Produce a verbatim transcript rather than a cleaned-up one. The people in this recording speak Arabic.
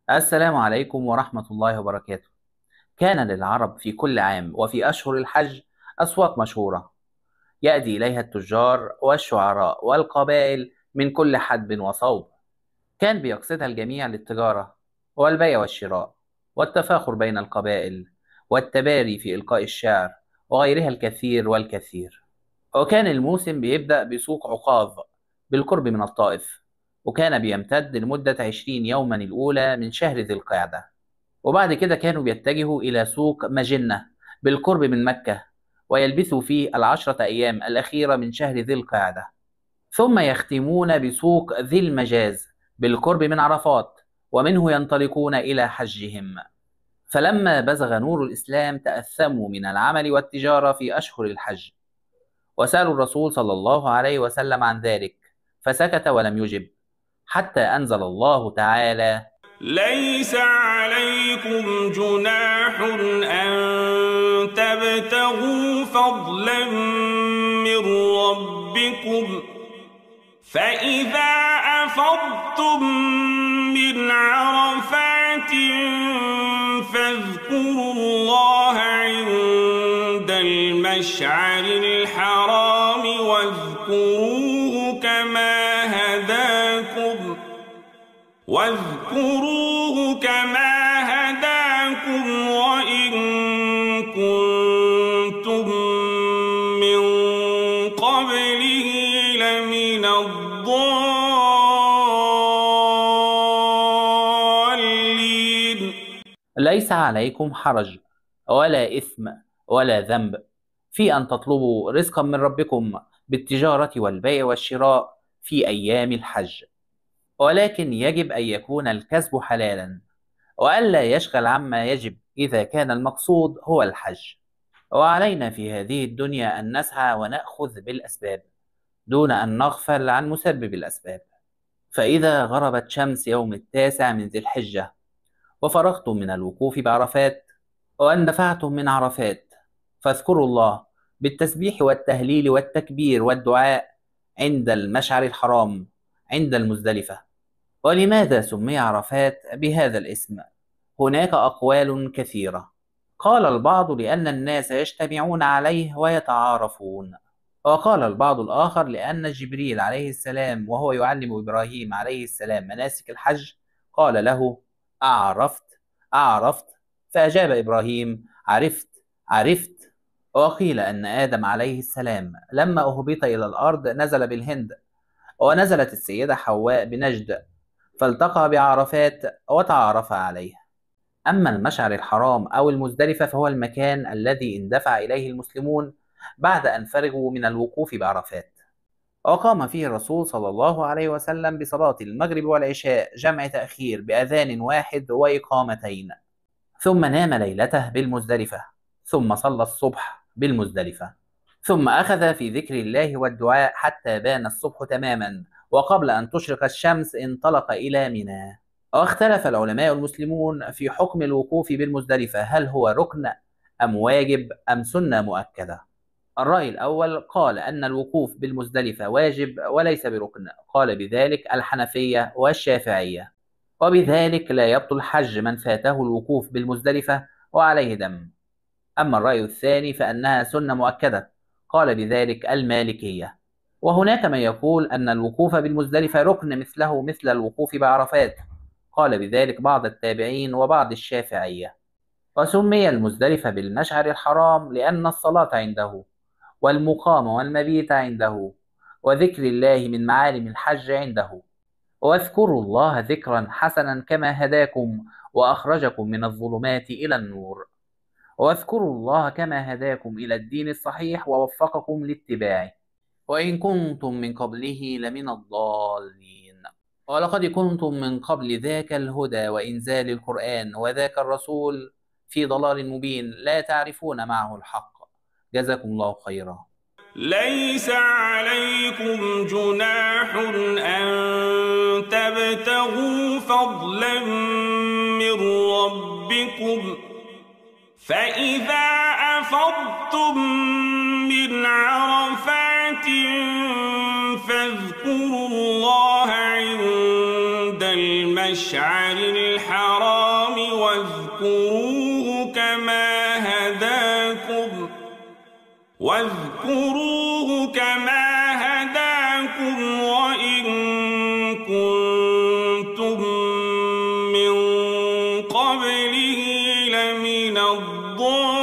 السلام عليكم ورحمة الله وبركاته. كان للعرب في كل عام وفي أشهر الحج أسواق مشهورة يأتي إليها التجار والشعراء والقبائل من كل حدب وصوب. كان بيقصدها الجميع للتجارة والبيع والشراء والتفاخر بين القبائل والتباري في إلقاء الشعر وغيرها الكثير والكثير. وكان الموسم بيبدأ بسوق عكاظ بالقرب من الطائف، وكان بيمتد لمدة عشرين يوما الأولى من شهر ذي القعدة. وبعد كده كانوا بيتجهوا إلى سوق مجنة بالقرب من مكة، ويلبثوا فيه العشرة أيام الأخيرة من شهر ذي القعدة، ثم يختمون بسوق ذي المجاز بالقرب من عرفات، ومنه ينطلقون إلى حجهم. فلما بزغ نور الإسلام تأثموا من العمل والتجارة في أشهر الحج، وسألوا الرسول صلى الله عليه وسلم عن ذلك، فسكت ولم يجب، حتى أنزل الله تعالى: ليس عليكم جناح أن تبتغوا فضلا من ربكم فإذا أفضتم من عرفات فاذكروا الله عند المشعر الحرام واذكروه كما هداكم واذكروه كما هداكم وإن كنتم من قبله لمن الضالين. ليس عليكم حرج ولا إثم ولا ذنب في أن تطلبوا رزقا من ربكم بالتجارة والبيع والشراء في أيام الحج، ولكن يجب أن يكون الكسب حلالا، وألا يشغل عما يجب إذا كان المقصود هو الحج. وعلينا في هذه الدنيا أن نسعى ونأخذ بالأسباب دون أن نغفل عن مسبب الأسباب. فإذا غربت شمس يوم التاسع من ذي الحجة وفرغتم من الوقوف بعرفات واندفعتم من عرفات، فاذكروا الله بالتسبيح والتهليل والتكبير والدعاء عند المشعر الحرام عند المزدلفة. ولماذا سمي عرفات بهذا الاسم؟ هناك أقوال كثيرة. قال البعض لأن الناس يجتمعون عليه ويتعارفون، وقال البعض الآخر لأن جبريل عليه السلام وهو يعلم إبراهيم عليه السلام مناسك الحج قال له: أعرفت أعرفت، فأجاب إبراهيم: عرفت عرفت. وقيل أن آدم عليه السلام لما أهبط إلى الأرض نزل بالهند، ونزلت السيدة حواء بنجد، فالتقى بعرفات وتعارف عليه. أما المشعر الحرام أو المزدلفة فهو المكان الذي اندفع إليه المسلمون بعد أن فرغوا من الوقوف بعرفات، وقام فيه الرسول صلى الله عليه وسلم بصلاة المغرب والعشاء جمع تأخير بأذان واحد وإقامتين، ثم نام ليلته بالمزدلفة، ثم صلى الصبح بالمزدلفة، ثم أخذ في ذكر الله والدعاء حتى بان الصبح تماما، وقبل أن تشرق الشمس انطلق إلى منى. واختلف العلماء المسلمون في حكم الوقوف بالمزدلفة، هل هو ركن أم واجب أم سنة مؤكدة؟ الرأي الأول قال أن الوقوف بالمزدلفة واجب وليس بركن، قال بذلك الحنفية والشافعية، وبذلك لا يبطل حج من فاته الوقوف بالمزدلفة وعليه دم. أما الرأي الثاني فأنها سنة مؤكدة، قال بذلك المالكية. وهناك من يقول أن الوقوف بالمزدلفة ركن مثله مثل الوقوف بعرفات، قال بذلك بعض التابعين وبعض الشافعية. وسمي المزدلفة بالمشعر الحرام لأن الصلاة عنده والمقام والمبيت عنده وذكر الله من معالم الحج عنده. واذكروا الله ذكرا حسنا كما هداكم وأخرجكم من الظلمات إلى النور. واذكروا الله كما هداكم إلى الدين الصحيح ووفقكم لاتباعه، وإن كنتم من قبله لمن الضالين. ولقد كنتم من قبل ذاك الهدى وإنزال القرآن وذاك الرسول في ضلال مبين لا تعرفون معه الحق. جزاكم الله خيرا. ليس عليكم جناح أن تبتغوا فضلا من ربكم فإذا أفضتم من عرفات فاذكروا الله عند عند المشعر الحرام واذكروه كما هداكم واذكروه كما هداكم وإن كنتم من قبله لمن الضالين